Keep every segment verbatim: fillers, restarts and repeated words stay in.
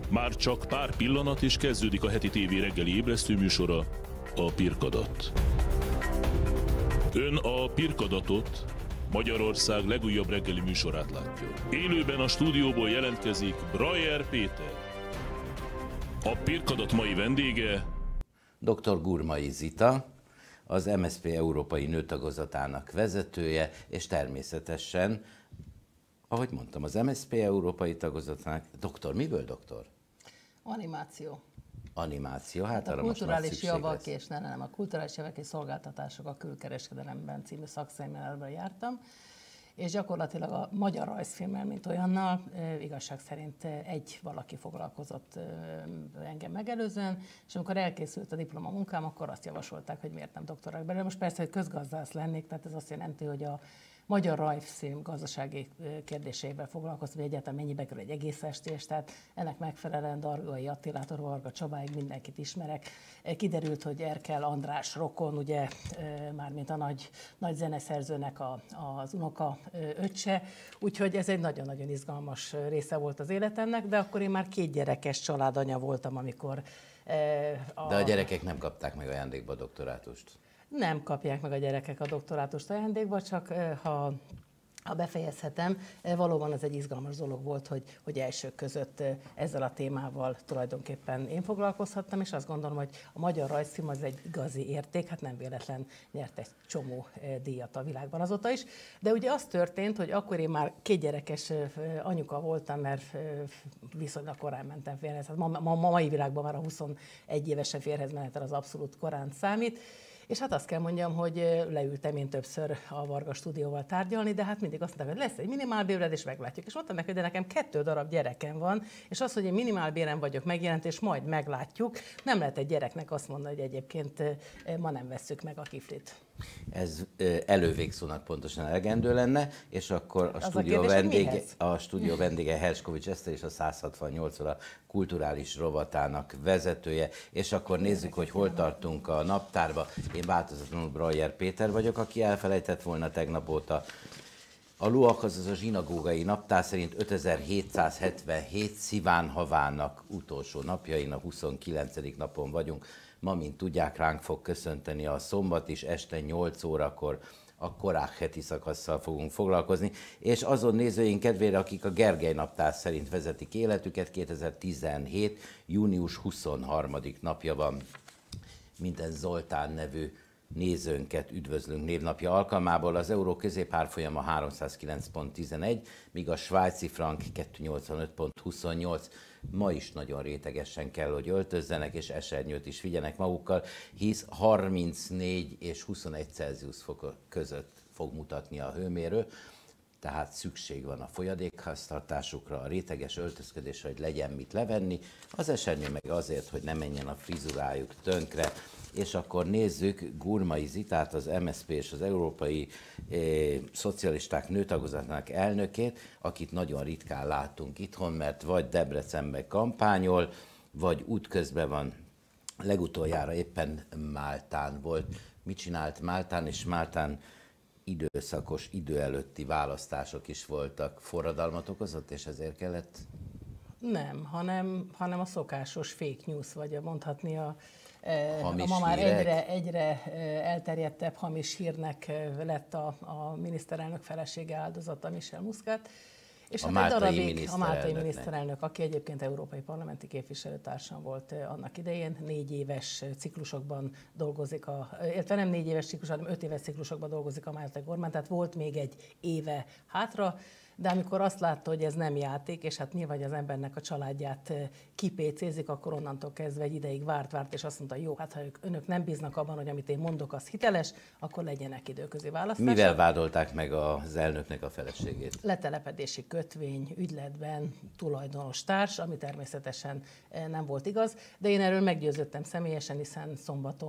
Már csak pár pillanat és kezdődik a heti tévé reggeli ébresztő műsora, a Pirkadat. Ön a Pirkadatot, Magyarország legújabb reggeli műsorát látja. Élőben a stúdióból jelentkezik Brayer Péter. A Pirkadat mai vendége doktor Gurmai Zita, az em es zé pé európai nőtagozatának vezetője, és természetesen, ahogy mondtam, az em es zé pé európai tagozatának, doktor, miből doktor? Animáció. Animáció, hát, hát a kulturális javak és nem, nem, a kulturális javak és szolgáltatások a külkereskedelemben című szakszemináriumban jártam, és gyakorlatilag a magyar rajzfilmmel, mint olyannal, igazság szerint egy valaki foglalkozott engem megelőzően, és amikor elkészült a diplomamunkám, akkor azt javasolták, hogy miért nem doktorálok belőle. Most persze, hogy közgazdász lennék, tehát ez azt jelenti, hogy a magyar rajzfilm gazdasági kérdéseivel foglalkoztam, hogy egyáltalán mennyibe kerül egy egész estés, tehát ennek megfelelően Dargai Attilától Varga Csabáig mindenkit ismerek. Kiderült, hogy Erkel András rokon, ugye mármint a nagy, nagy zeneszerzőnek a, az unoka öccse, úgyhogy ez egy nagyon-nagyon izgalmas része volt az életemnek, de akkor én már két gyerekes családanya voltam, amikor... A... De a gyerekek nem kapták meg ajándékba a doktorátust? Nem kapják meg a gyerekek a doktorátust ajándékba, csak ha, ha befejezhetem, valóban ez egy izgalmas dolog volt, hogy, hogy elsők között ezzel a témával tulajdonképpen én foglalkozhattam, és azt gondolom, hogy a magyar rajzfilm az egy igazi érték, hát nem véletlen nyert egy csomó díjat a világban azóta is. De ugye az történt, hogy akkor én már két gyerekes anyuka voltam, mert viszonylag korán mentem férjhez. Hát ma, ma, ma mai világban már a huszonegy évesen férjhez menetel az abszolút korán számít. És hát azt kell mondjam, hogy leültem én többször a Varga stúdióval tárgyalni, de hát mindig azt mondták, hogy lesz egy minimálbéred, és meglátjuk. És mondtam neki, hogy de nekem kettő darab gyerekem van, és az, hogy én minimálbéren vagyok megjelent, és majd meglátjuk, nem lehet egy gyereknek azt mondani, hogy egyébként ma nem vesszük meg a kiflit. Ez elővégszónak pontosan elegendő lenne, és akkor a stúdió, a, vendége, a stúdió vendége Herskovics Eszter és a száz hatvannyolc óra kulturális rovatának vezetője, és akkor nézzük, hogy hol tartunk a naptárba. Én változatlanul Brayer Péter vagyok, aki elfelejtett volna tegnap óta. A Luak, azaz a zsinagógai naptár szerint ötezer-hétszázhetvenhét Sziván havának utolsó napjain, a huszonkilencedik napon vagyunk. Ma, mint tudják, ránk fog köszönteni a szombat is, este nyolc órakor a korák heti szakasszal fogunk foglalkozni, és azon nézőink kedvére, akik a Gergely naptár szerint vezetik életüket, kétezer-tizenhét június huszonharmadik napja van. Minden Zoltán nevű nézőnket üdvözlünk névnapja alkalmából. Az euró középárfolyama háromszázkilenc pont tizenegy, míg a svájci frank kétszáznyolcvanöt pont huszonnyolc. Ma is nagyon rétegesen kell, hogy öltözzenek, és esernyőt is vigyenek magukkal, hisz harmincnégy és huszonegy Celsius fok között fog mutatni a hőmérő, tehát szükség van a folyadékháztartásukra, a réteges öltözködésre, hogy legyen mit levenni, az esernyő meg azért, hogy ne menjen a frizurájuk tönkre. És akkor nézzük Gurmai Zitát, az em es zé pé és az Európai eh, Szocialisták Nőtagozatának elnökét, akit nagyon ritkán látunk itthon, mert vagy Debrecenben kampányol, vagy útközben van. Legutoljára éppen Máltán volt. Mit csinált Máltán? És Máltán időszakos, idő előtti választások is voltak. Forradalmat okozott, és ezért kellett? Nem, hanem, hanem a szokásos fake news, vagy mondhatni a Hamis a ma már hírek. egyre, egyre elterjedtebb hamis hírnek lett a, a miniszterelnök felesége áldozata, Michel Muscat. És a hát máltai egy darabig miniszterelnök. a máltai miniszterelnök, aki egyébként európai parlamenti képviselőtársam volt annak idején, négy éves ciklusokban dolgozik, a, illetve nem négy éves ciklusokban, hanem öt éves ciklusokban dolgozik a máltai kormány, tehát volt még egy éve hátra, de amikor azt látta, hogy ez nem játék, és hát nyilván az embernek a családját kipécézik, akkor onnantól kezdve egy ideig várt, várt, és azt mondta, jó, hát ha ők, önök nem bíznak abban, hogy amit én mondok, az hiteles, akkor legyenek időközi választások. Mivel vádolták meg az elnöknek a feleségét? Letelepedési kötvény, ügyletben tulajdonos társ, ami természetesen nem volt igaz, de én erről meggyőződtem személyesen, hiszen szombaton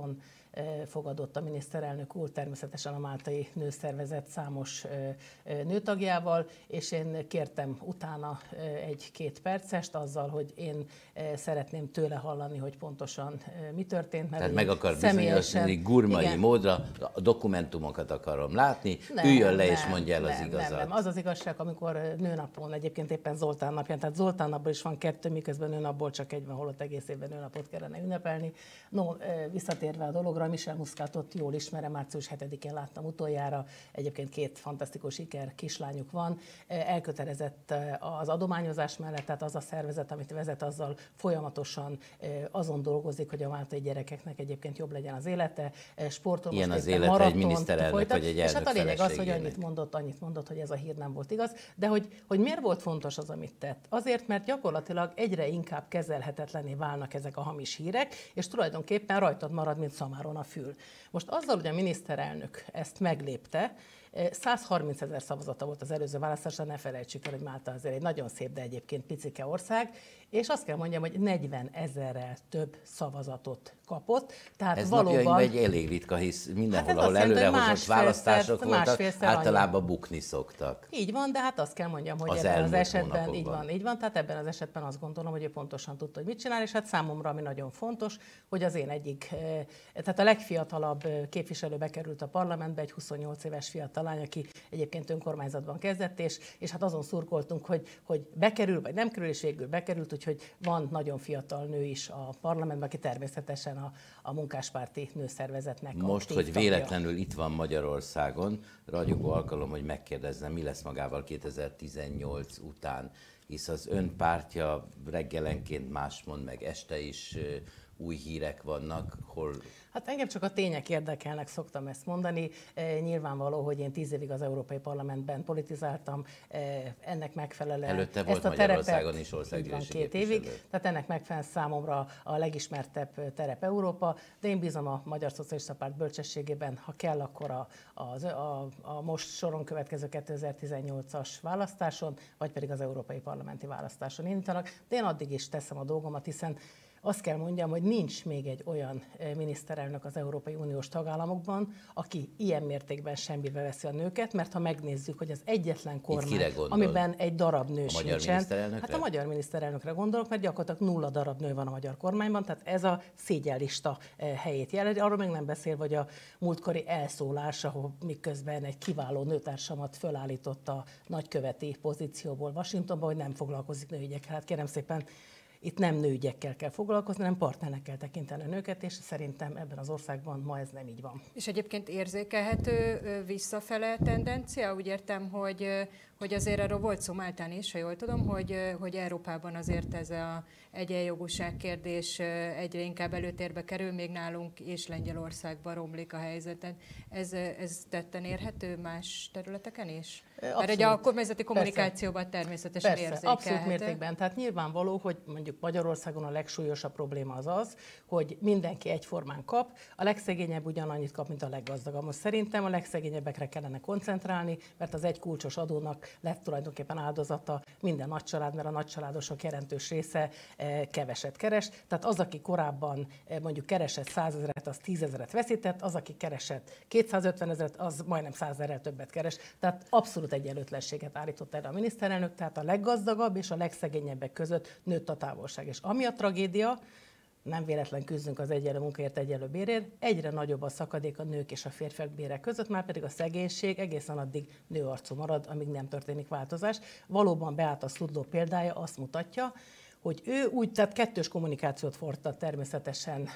fogadott a miniszterelnök úr, természetesen a máltai nőszervezet számos nőtagjával, és én kértem utána egy-két percest azzal, hogy én szeretném tőle hallani, hogy pontosan mi történt. Tehát meg akar bizonyosítani gurmai igen. módra, a dokumentumokat akarom látni, nem, üljön le nem, és mondja el nem, az igazat. Nem, nem. Az az igazság, amikor nőnapon, egyébként éppen Zoltán napján, tehát Zoltán napban is van kettő, miközben nőnapból csak egy van, holott egész évben nőnapot kellene ünnepelni. No, visszatérve a dologra, Michel Muscatot jól ismerem, március hetedikén láttam utoljára, egyébként két fantasztikus iker kislányuk van, elkötelezett az adományozás mellett, tehát az a szervezet, amit vezet, azzal folyamatosan azon dolgozik, hogy a máltai gyerekeknek egyébként jobb legyen az élete, sportol. Ilyen az élete egy miniszterelnök, vagy egy elnök. És hát a lényeg az, hogy annyit mondott, annyit mondott, hogy ez a hír nem volt igaz, de hogy, hogy miért volt fontos az, amit tett? Azért, mert gyakorlatilag egyre inkább kezelhetetlené válnak ezek a hamis hírek, és tulajdonképpen rajtad marad, mint szamáron a fül. Most azzal, hogy a miniszterelnök ezt meglépte, száz harminc ezer szavazata volt az előző választásra, ne felejtsük el, hogy Málta azért egy nagyon szép, de egyébként picike ország, és azt kell mondjam, hogy negyven ezerrel több szavazatot kapott. Tehát ez valóban... napjainkban egy elég ritka, hisz mindenhol, hát ahol előrehozott választások voltak, általában bukni szoktak. Így van, de hát azt kell mondjam, hogy az ebben az esetben hónapokban. így van, így van, tehát ebben az esetben azt gondolom, hogy ő pontosan tudta, hogy mit csinál, és hát számomra, ami nagyon fontos, hogy az én egyik, tehát a legfiatalabb képviselő bekerült a parlamentbe, egy huszonnyolc éves fiatal lány, aki egyébként önkormányzatban kezdett, és, és hát azon szurkoltunk, hogy, hogy bekerül, vagy nem kerül, és végül bekerült, úgyhogy van nagyon fiatal nő is a parlamentben, aki természetesen a, a munkáspárti nőszervezetnek most, hogy véletlenül itt van Magyarországon, ragyogó alkalom, hogy megkérdezzem, mi lesz magával kétezer-tizennyolc után, hisz az ön pártja reggelenként más mond, meg este is új hírek vannak, hol... Hát engem csak a tények érdekelnek, szoktam ezt mondani. E, nyilvánvaló, hogy én tíz évig az Európai Parlamentben politizáltam, e, ennek megfelelően... Előtte volt a Magyarországon is országgyűlési két évig, tehát ennek megfelelően számomra a legismertebb terep Európa, de én bízom a Magyar Szocialista Párt bölcsességében, ha kell, akkor a, a, a, a most soron következő kétezer-tizennyolcas választáson, vagy pedig az Európai Parlamenti választáson indítanak, de én addig is teszem a dolgomat, hiszen azt kell mondjam, hogy nincs még egy olyan miniszterelnök az Európai Uniós tagállamokban, aki ilyen mértékben semmibe veszi a nőket, mert ha megnézzük, hogy az egyetlen kormány, amiben egy darab nő sincsen, hát a magyar miniszterelnökre gondolok, mert gyakorlatilag nulla darab nő van a magyar kormányban, tehát ez a szégyenlista helyét jelenti. Arról még nem beszélve, hogy a múltkori elszólás, ahol miközben egy kiváló nőtársamat fölállított a nagyköveti pozícióból Washingtonban, hogy nem foglalkozik nőügyekkel. Hát kérem szépen, itt nem nőügyekkel kell foglalkozni, hanem partnernek kell tekinteni a nőket, és szerintem ebben az országban ma ez nem így van. És egyébként érzékelhető visszafele tendencia? Úgy értem, hogy, hogy azért arról volt szó Máltán is, ha jól tudom, hogy, hogy Európában azért ez az egyenjogúság kérdés egyre inkább előtérbe kerül, még nálunk és Lengyelországban romlik a helyzet. Ez, ez tetten érhető más területeken is? Abszolút. Mert a kormányzati kommunikációban persze. természetesen persze, érzékelhető. Abszolút mértékben. Tehát nyilvánvaló, hogy mondjuk Magyarországon a legsúlyosabb probléma az az, hogy mindenki egyformán kap, a legszegényebb ugyanannyit kap, mint a leggazdagabb. Most szerintem a legszegényebbekre kellene koncentrálni, mert az egy kulcsos adónak lett tulajdonképpen áldozata minden nagycsalád, mert a nagycsaládosok jelentős része keveset keres. Tehát az, aki korábban mondjuk keresett százezret, az tízezret veszített, az, aki keresett kétszázötvenezret, az majdnem százezerrel többet keres. Tehát abszolút egyenlőtlenséget állított erre a miniszterelnök, tehát a leggazdagabb és a legszegényebbek között nőtt a távolság. És ami a tragédia, nem véletlen küzdünk az egyenlő munkáért, egyenlő bérért, egyre nagyobb a szakadék a nők és a férfiak bére között, már pedig a szegénység egészen addig nőarcú marad, amíg nem történik változás. Valóban Beáta Szudló példája azt mutatja, hogy ő úgy, tehát kettős kommunikációt fordított természetesen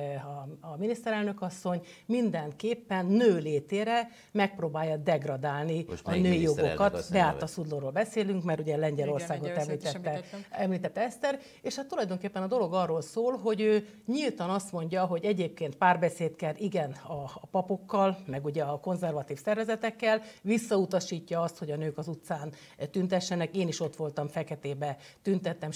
a, a miniszterelnök asszony, mindenképpen nő létére megpróbálja degradálni most a női jogokat. Beáta Szudlóról beszélünk, mert ugye Lengyelországot igen, említette, említette Eszter, és hát tulajdonképpen a dolog arról szól, hogy ő nyíltan azt mondja, hogy egyébként párbeszéd kell, igen, a, a papokkal, meg ugye a konzervatív szervezetekkel, visszautasítja azt, hogy a nők az utcán tüntessenek. Én is ott voltam Feketébe, tüntettem, sőt,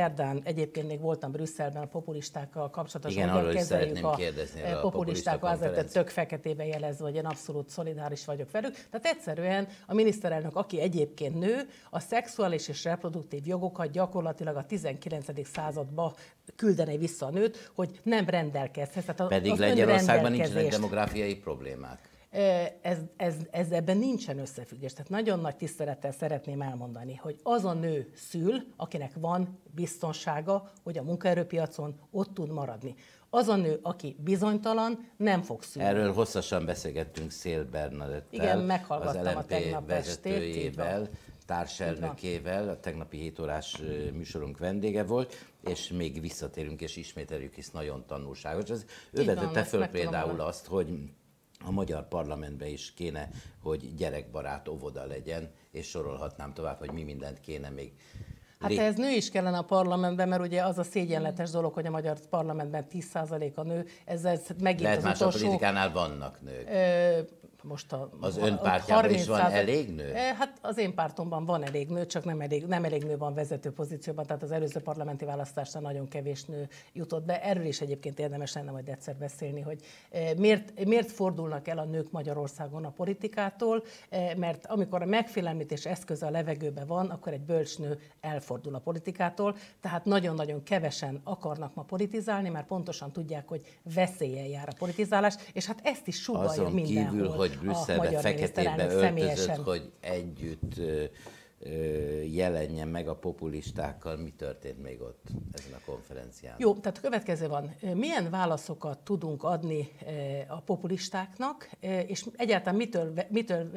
szerdán egyébként még voltam Brüsszelben a populistákkal kapcsolatosan. Igen, arról is szeretném kérdezni. A populistákkal azért tök feketében jelezve, hogy én abszolút szolidáris vagyok velük. Tehát egyszerűen a miniszterelnök, aki egyébként nő, a szexuális és reproduktív jogokat gyakorlatilag a tizenkilencedik századba küldene vissza a nőt, hogy nem rendelkezhet. Tehát Pedig az Lengyelországban nincsenek demográfiai problémák. Ez, ez, ez ebben nincsen összefüggés. Tehát nagyon nagy tisztelettel szeretném elmondani, hogy az a nő szül, akinek van biztonsága, hogy a munkaerőpiacon ott tud maradni. Az a nő, aki bizonytalan, nem fog szülni. Erről hosszasan beszélgettünk Szél Bernadettel, igen, meghallgattam az el em a pé tegnap vezetőjével, társelnökével, a tegnapi hét órás műsorunk vendége volt, és még visszatérünk és ismételjük, hisz nagyon tanulságos. Ez ő vetette föl például azt, hogy a magyar parlamentben is kéne, hogy gyerekbarát óvoda legyen, és sorolhatnám tovább, hogy mi mindent kéne még. Hát ez nő is kellene a parlamentben, mert ugye az a szégyenletes dolog, hogy a magyar parlamentben tíz százalék a nő, ez, ez megint lehet az más utolsó... a politikánál vannak nők. Ö, most a, az ön pártjában is van elég nő? Hát az én pártomban van elég nő, csak nem elég, nem elég nő van vezető pozícióban, tehát az előző parlamenti választásra nagyon kevés nő jutott be. Erről is egyébként érdemes lenne majd egyszer beszélni, hogy miért, miért fordulnak el a nők Magyarországon a politikától, mert amikor a megfélemlítés eszköze a levegőben van, akkor egy bölcs nő elfordul a politikától, tehát nagyon-nagyon kevesen akarnak ma politizálni, mert pontosan tudják, hogy veszéllyel jár a politizálás, és hát ezt is sugallja mindenhol. Kívül, hogy Brüsszelbe feketébe öltözött, hogy együtt ö, ö, jelenjen meg a populistákkal. Mi történt még ott ezen a konferencián? Jó, tehát a következő van. Milyen válaszokat tudunk adni a populistáknak, és egyáltalán mitől, mitől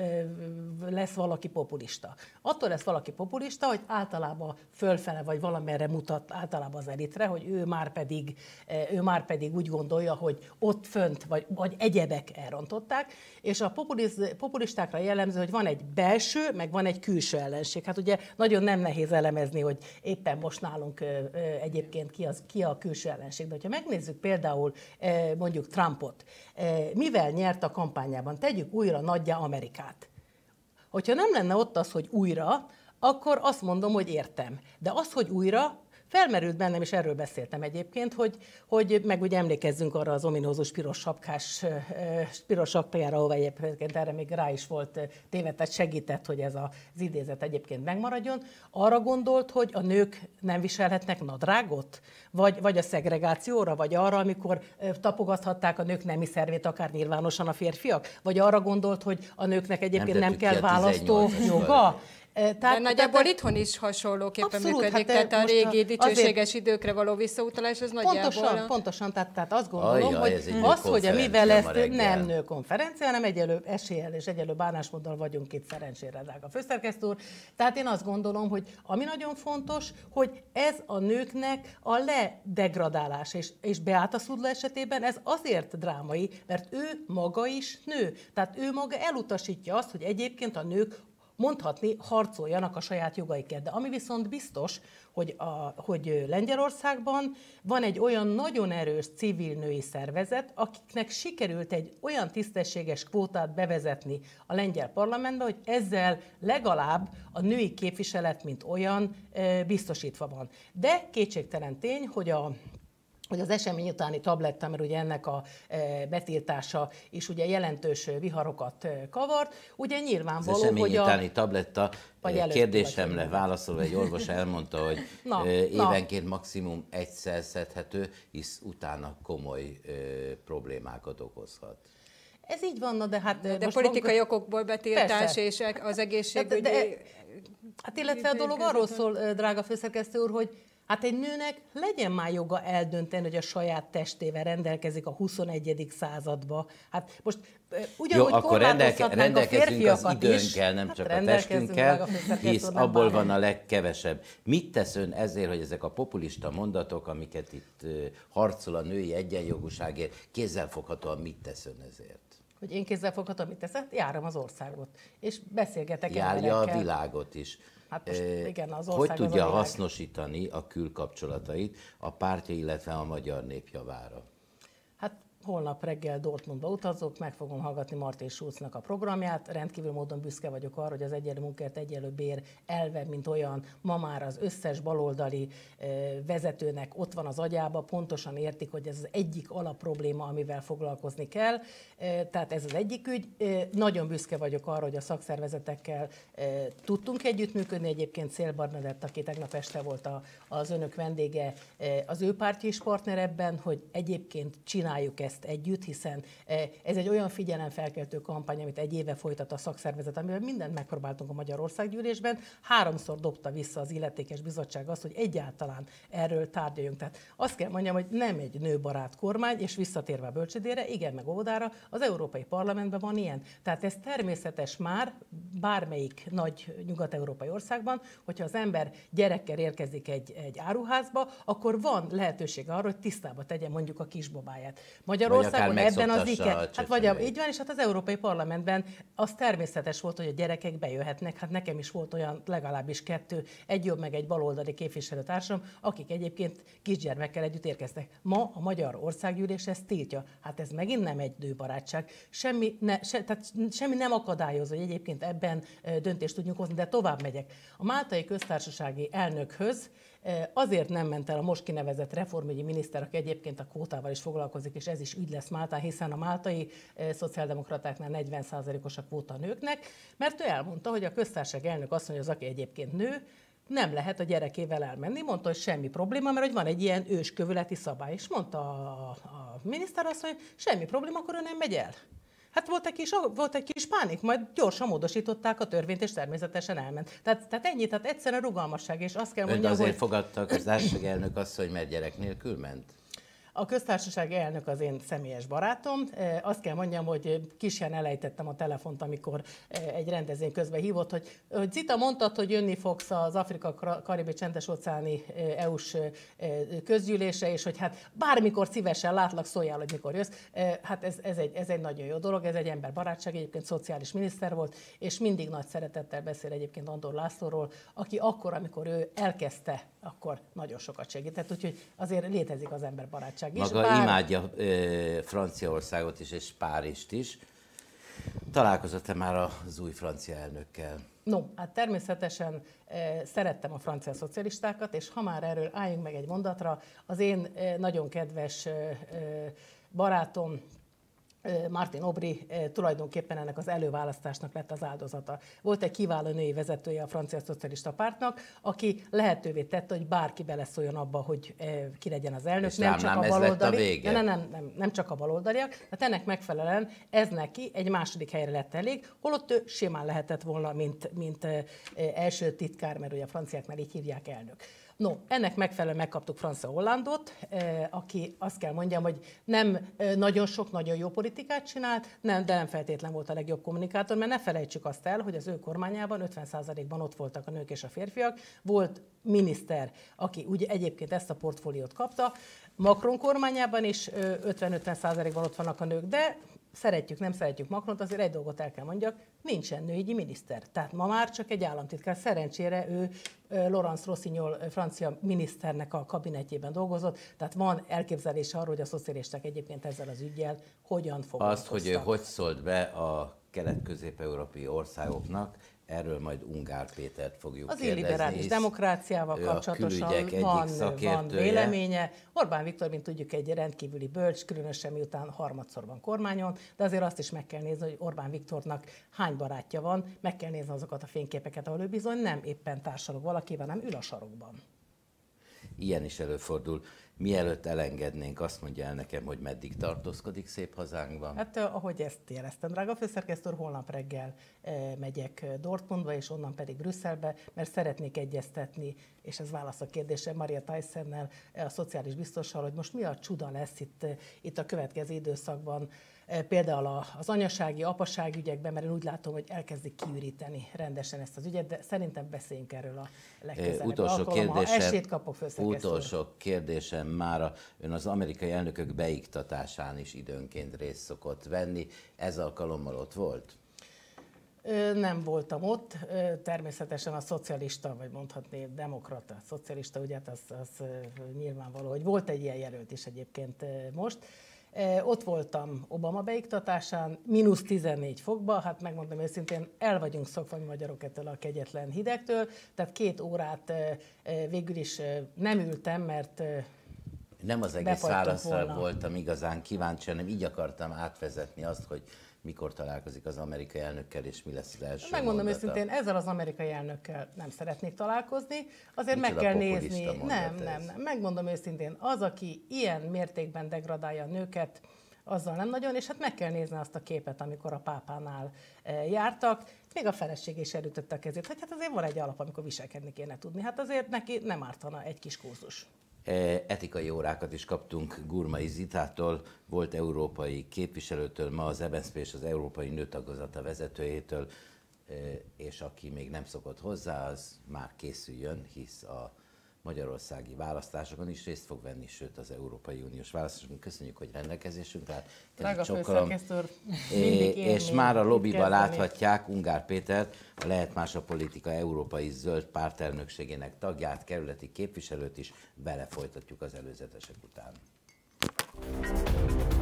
lesz valaki populista? Attól lesz valaki populista, hogy általában fölfele vagy valamerre mutat általában az elitre, hogy ő már pedig, ő már pedig úgy gondolja, hogy ott fönt vagy, vagy egyebek elrontották, és a populiz, populistákra jellemző, hogy van egy belső, meg van egy külső ellenség. Hát ugye nagyon nem nehéz elemezni, hogy éppen most nálunk egyébként ki, az, ki a külső ellenség. De ha megnézzük például mondjuk Trumpot, mivel nyert a kampányában, tegyük újra nagyjá Amerikát. Hogyha nem lenne ott az, hogy újra, akkor azt mondom, hogy értem. De az, hogy újra, felmerült bennem, és erről beszéltem egyébként, hogy, hogy meg ugye emlékezzünk arra az ominózus piros sapkás, piros sapkájára, ahova egyébként erre még rá is volt téve, tehát segített, hogy ez az idézet egyébként megmaradjon. Arra gondolt, hogy a nők nem viselhetnek nadrágot? Vagy, vagy a szegregációra, vagy arra, amikor tapogathatták a nők nemi szervét, akár nyilvánosan a férfiak? Vagy arra gondolt, hogy a nőknek egyébként nem, nem kell választó joga? Tehát, de nagyjából tehát, itthon is hasonlóképpen abszolút, működik, hát tehát a régi dicsőséges időkre való visszautalás, az nagyjából... Pontosan, pontosan, tehát, tehát azt gondolom, Ajaj, hogy az, hogy a mivel ezt nem nőkonferencia, hanem egyelő eséllyel és egyelő bánásmóddal vagyunk itt szerencsére, drága főszerkesztő úr. Tehát én azt gondolom, hogy ami nagyon fontos, hogy ez a nőknek a ledegradálás, és, és Beáta Szudla esetében ez azért drámai, mert ő maga is nő. Tehát ő maga elutasítja azt, hogy egyébként a nők mondhatni, harcoljanak a saját jogaikért. De ami viszont biztos, hogy, a, hogy Lengyelországban van egy olyan nagyon erős civil női szervezet, akiknek sikerült egy olyan tisztességes kvótát bevezetni a lengyel parlamentbe, hogy ezzel legalább a női képviselet, mint olyan, biztosítva van. De kétségtelen tény, hogy a hogy az esemény utáni tabletta, mert ugye ennek a betiltása is ugye jelentős viharokat kavart, ugye nyilvánvaló, az esemény hogy a... utáni tabletta kérdésemre válaszolva egy orvos elmondta, hogy na, évenként na. maximum egyszer szedhető, hisz utána komoly ö, problémákat okozhat. Ez így van, de hát... De, de politikai maga... okokból betiltás persze. És az egészségügyi... De, de, de, hát illetve a dolog arról szól, drága főszerkesztő úr, hogy hát egy nőnek legyen már joga eldönteni, hogy a saját testével rendelkezik a huszonegyedik századba. Hát most ugyanúgy jó, akkor rendelke, rendelkezünk az időnkkel, nem hát csak a testünkkel, hisz abból van a legkevesebb. Mit tesz ön ezért, hogy ezek a populista mondatok, amiket itt harcol a női egyenjogúságért, kézzelfoghatóan mit tesz ön ezért? Hogy én kézzelfoghatóan mit teszek? Járom az országot, és beszélgetek emberekkel. Járja a világot is. Hát most, igen, az hogy tudja a hasznosítani a külkapcsolatait a pártja, illetve a magyar nép javára? Hát, holnap reggel Dortmundba utazok, meg fogom hallgatni Martin Schulznak a programját. Rendkívül módon büszke vagyok arra, hogy az egyenlő munkért egyenlő bér elve, mint olyan, ma már az összes baloldali vezetőnek ott van az agyába, pontosan értik, hogy ez az egyik alapprobléma, amivel foglalkozni kell. Tehát ez az egyik ügy. Nagyon büszke vagyok arra, hogy a szakszervezetekkel tudtunk együttműködni. Egyébként Szél Barnadett, aki tegnap este volt a, az önök vendége, az ő pártja is partner ebben, hogy egyébként csináljuk ezt együtt, hiszen ez egy olyan figyelemfelkeltő kampány, amit egy éve folytat a szakszervezet, amivel mindent megpróbáltunk a Magyar Országgyűlésben. Háromszor dobta vissza az illetékes bizottság azt, hogy egyáltalán erről tárgyaljunk. Tehát azt kell mondjam, hogy nem egy nőbarát kormány, és visszatérve a bölcsődére, igen, meg óvodára, az Európai Parlamentben van ilyen. Tehát ez természetes már bármelyik nagy nyugat-európai országban, hogyha az ember gyerekkel érkezik egy, egy áruházba, akkor van lehetőség arra, hogy tisztába tegye mondjuk a kisbabáját. Magyarországon ebben az ike, hát vagy a, így van, és hát az Európai Parlamentben az természetes volt, hogy a gyerekek bejöhetnek. Hát nekem is volt olyan legalábbis kettő, egy jobb meg egy baloldali képviselőtársam, akik egyébként kisgyermekkel együtt érkeztek. Ma a Magyar Országgyűlés ezt tiltja. Hát ez megint nem egy nőbarátság. Semmi, ne, se, tehát semmi nem akadályozza, hogy egyébként ebben döntést tudjunk hozni, de tovább megyek. A máltai köztársasági elnökhöz azért nem ment el a most kinevezett reformügyi miniszter, aki egyébként a kvótával is foglalkozik, és ez is ügy lesz Máltán, hiszen a máltai szociáldemokratáknál negyven százalékos a kvóta nőknek, mert ő elmondta, hogy a köztársaság elnök azt mondja, az, aki egyébként nő, nem lehet a gyerekével elmenni. Mondta, hogy semmi probléma, mert hogy van egy ilyen őskövületi szabály. És mondta a, a miniszter azt, hogy semmi probléma, akkor ő nem megy el. Hát volt egy kis, volt egy kis pánik, majd gyorsan módosították a törvényt, és természetesen elment. Tehát, tehát ennyi, tehát egyszerűen rugalmasság, és azt kell mondjam, hogy... azért hogy... fogadta a köztársaság elnök azt, hogy mert gyerek nélkül ment? A köztársasági elnök az én személyes barátom. Azt kell mondjam, hogy kisján elejtettem a telefont, amikor egy rendezvény közben hívott, hogy, hogy Zita, mondtad, hogy jönni fogsz az Afrika-Karibi csendes-óceáni é u-s közgyűlésre, és hogy hát bármikor szívesen látlak, szóljál, hogy mikor jössz. Hát ez, ez, egy, ez egy nagyon jó dolog, ez egy emberbarátság, egyébként szociális miniszter volt, és mindig nagy szeretettel beszél egyébként Andor Lászlóról, aki akkor, amikor ő elkezdte, akkor nagyon sokat segített, úgyhogy azért létezik az emberbarátság. Maga bár... imádja e, Franciaországot is, és Párizst is. Találkozott-e már az új francia elnökkel? No, hát természetesen e, szerettem a francia szocialistákat, és ha már erről álljunk meg egy mondatra, az én e, nagyon kedves e, barátom, Martin Aubry tulajdonképpen ennek az előválasztásnak lett az áldozata. Volt egy kiváló női vezetője a francia szocialista pártnak, aki lehetővé tette, hogy bárki beleszóljon abba, hogy ki legyen az elnök. És nem csak a baloldali. Nem, nem, nem, nem csak a baloldaliak. Tehát ennek megfelelően ez neki egy második helyre lett elég, holott ő simán lehetett volna, mint, mint első titkár, mert ugye a franciáknál így hívják elnök. No, ennek megfelelően megkaptuk François Hollandot, aki azt kell mondjam, hogy nem nagyon sok, nagyon jó politikát csinált, nem, de nem feltétlen volt a legjobb kommunikátor, mert ne felejtsük azt el, hogy az ő kormányában ötven százalékban ott voltak a nők és a férfiak, volt miniszter, aki ugye egyébként ezt a portfóliót kapta, Macron kormányában is ötven-ötven százalékban ott vannak a nők, de szeretjük, nem szeretjük Macront, azért egy dolgot el kell mondjak, nincsen nőügyi miniszter. Tehát ma már csak egy államtitkár. Szerencsére ő Laurence Rossignol francia miniszternek a kabinetjében dolgozott, tehát van elképzelése arról, hogy a szocialisták egyébként ezzel az üggyel hogyan foglalkoztak. Azt, hogy ő hogy szólt be a kelet-közép-európai országoknak, erről majd Ungár Pétert fogjuk az kérdezni. Az illiberális demokráciával kapcsolatosan van, van véleménye. Orbán Viktor, mint tudjuk, egy rendkívüli bölcs, különösen miután harmadszor van kormányon, de azért azt is meg kell nézni, hogy Orbán Viktornak hány barátja van, meg kell nézni azokat a fényképeket, ahol ő bizony nem éppen társalog valakivel, hanem ül a sarokban. Ilyen is előfordul. Mielőtt elengednénk, azt mondja el nekem, hogy meddig tartózkodik szép hazánkban? Hát ahogy ezt jeleztem, drága főszerkesztő, holnap reggel megyek Dortmundba, és onnan pedig Brüsszelbe, mert szeretnék egyeztetni, és ez válasz a kérdésre, Maria Thysennel, a szociális biztossal, hogy most mi a csuda lesz itt, itt a következő időszakban, például az anyasági, apasági ügyekben, mert én úgy látom, hogy elkezdik kiüríteni rendesen ezt az ügyet, de szerintem beszéljünk erről a legközelebbi alkalommal. Ha esélyt kapok, főszerkesztő. Utolsó kérdésem mára, ön az amerikai elnökök beiktatásán is időnként részt szokott venni. Ez alkalommal ott volt? Nem voltam ott, természetesen a szocialista, vagy mondhatni demokrata, szocialista, ugye az, az nyilvánvaló, hogy volt egy ilyen jelölt is egyébként most. Ott voltam Obama beiktatásán, mínusz tizennégy fokba, hát megmondom őszintén, el vagyunk szokva mi magyarok ettől a kegyetlen hidegtől, tehát két órát végül is nem ültem, mert nem az egész válaszra voltam igazán kíváncsi, hanem így akartam átvezetni azt, hogy mikor találkozik az amerikai elnökkel, és mi lesz az első Megmondom mondata. őszintén, ezzel az amerikai elnökkel nem szeretnék találkozni, azért meg kell nézni. Nem, nem, nem. Megmondom őszintén, az, aki ilyen mértékben degradálja a nőket, azzal nem nagyon, és hát meg kell nézni azt a képet, amikor a pápánál jártak, még a feleség is elütötte a kezét, hogy hát azért van egy alap, amikor viselkedni kéne tudni. Hát azért neki nem ártana egy kis kurzus. Etikai órákat is kaptunk Gurmai Zitától, volt európai képviselőtől, ma az e bé e es zé pé és az Európai Nőtagozata vezetőjétől, és aki még nem szokott hozzá, az már készüljön, hisz a magyarországi választásokon is részt fog venni, sőt az Európai Uniós választásokon. Köszönjük, hogy rendelkezésünkre áll. És már a lobbyban láthatják Ungár Péter, a Lehet Más a Politika Európai Zöld Pártelnökségének tagját, kerületi képviselőt is, vele folytatjuk az előzetesek után.